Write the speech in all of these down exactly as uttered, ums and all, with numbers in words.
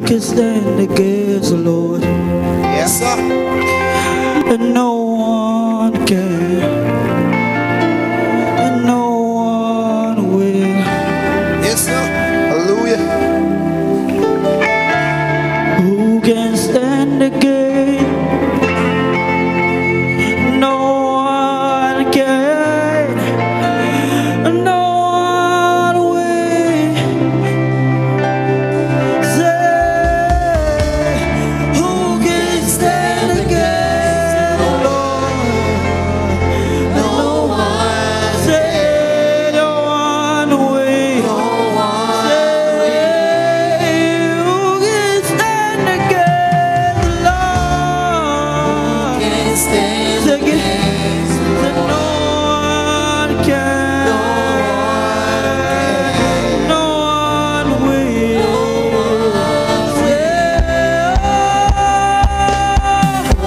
can stand against the Lord? Yes, sir. And no one can. And no one will. Yes, sir. Hallelujah. Who can stand against? No one can. No one will. Say, who can stand against the Lord? No one. Say, no one will. Say, who can stand against the Lord? Say again. Say, no one can. No one will. Say, oh,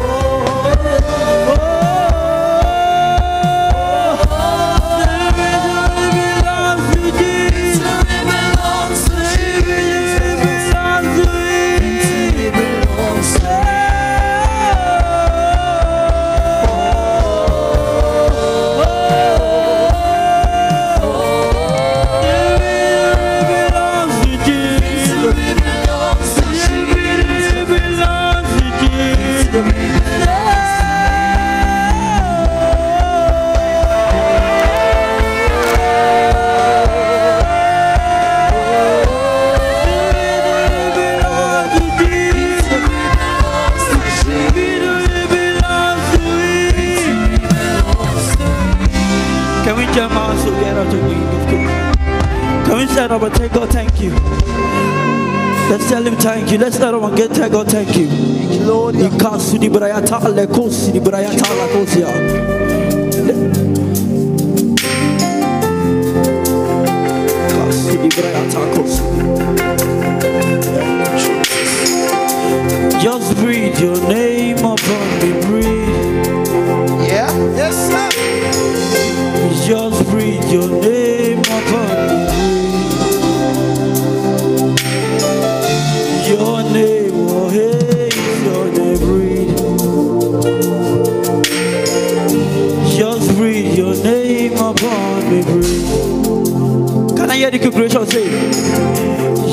can we jump out together to wing of King? Can we stand up and tell God thank you? Let's tell him thank you. Let's stand up and get tell God thank you. Lord. Ikasu di brayata le kosi di brayata la kosia. Ikasu di brayata kosi. Just breathe your name upon me, breathe. Yeah. Yes, sir. Just breathe your name upon me, breathe. Your name, oh hey, your name, breathe. Just breathe your name upon me, breathe. Can I hear the congregation say?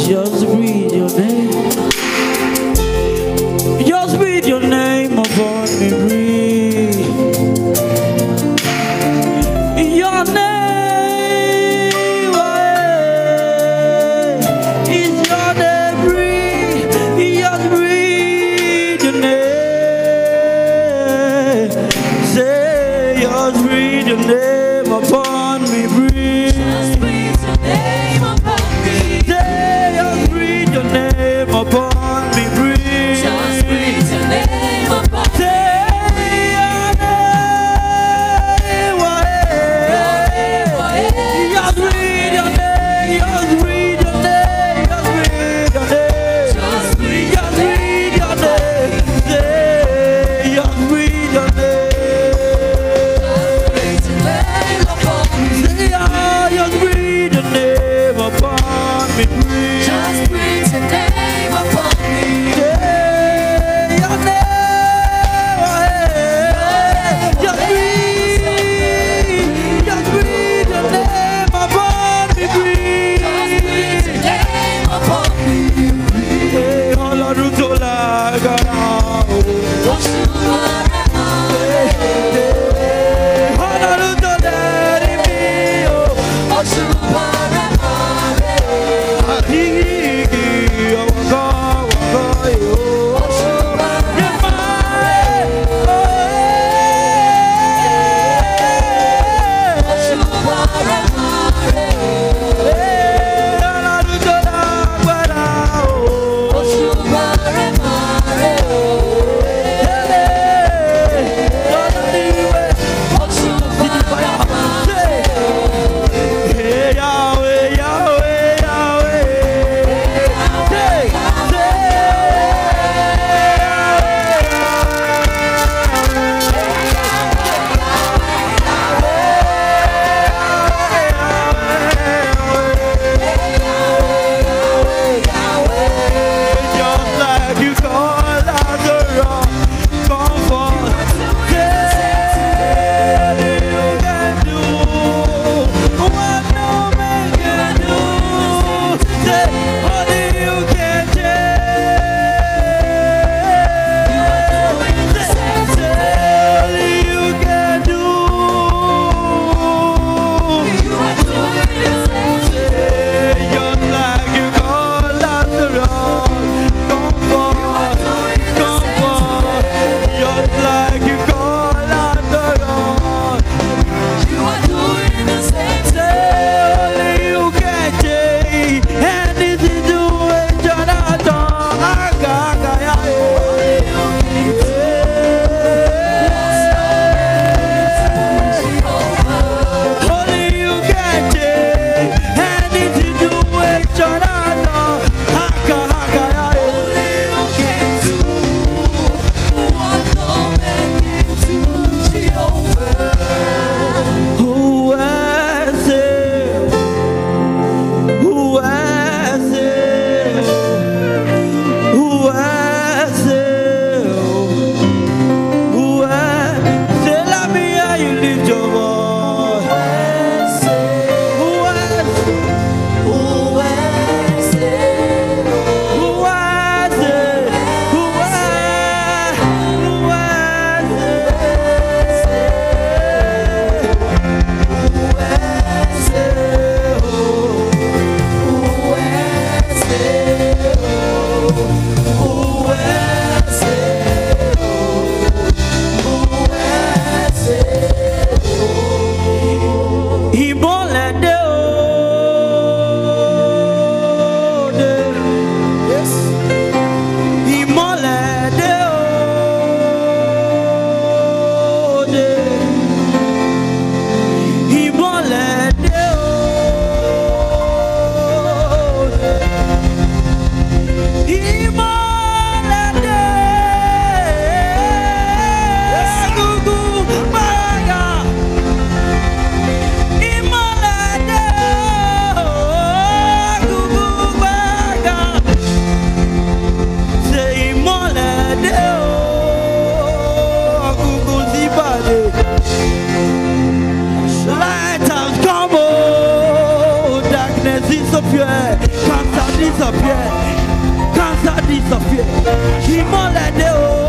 disappear. Cancer disappear. Ìmọ́lẹ̀ dé o.